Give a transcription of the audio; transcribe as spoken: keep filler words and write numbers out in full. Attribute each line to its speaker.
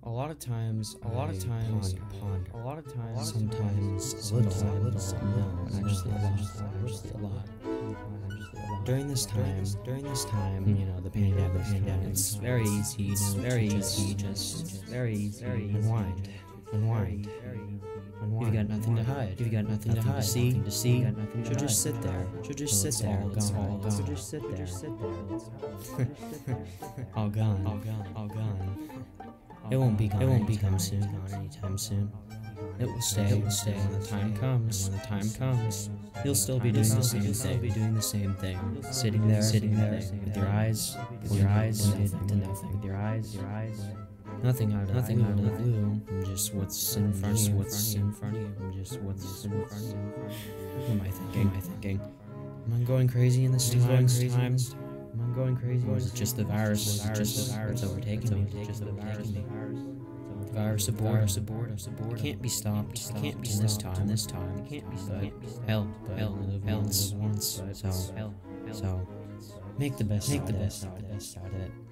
Speaker 1: A lot of times, a lot of times,
Speaker 2: ponder,
Speaker 1: a lot of times,
Speaker 2: sometimes a little, a little, no, actually a lot, actually a lot. During this time, during this time, you know, the pandemic, pandemic, it's very easy, you know, very easy, just very easy, unwind, unwind. You've got nothing to hide. You've got nothing to hide. See, to see. Should just sit there. Should just sit there. It's all gone. Should just sit there. All gone. All gone. All gone. It won't be gone. It won't become soon. Gone anytime soon. It will stay. It will stay. When the time comes. When the time comes, you'll still be doing the same thing. You'll be doing the same thing. Sitting there. Sitting there. With your eyes. With your eyes. To nothing. With your eyes. Your eyes. Nothing out of nothing out of the blue. Just what's in front of you. What's in front of you. Just what's in front of you. What am I thinking? Am I thinking? Am I going crazy in this time? Am I going crazy? Or is it just the virus? Is it just the virus overtaking me? Just the virus. The virus aboard. Virus aboard. It can't be stopped. It can't be this time. This time. It can't be stopped. Hell. Hell. Hell. Once. So. So. Make the best. Make the best out of it.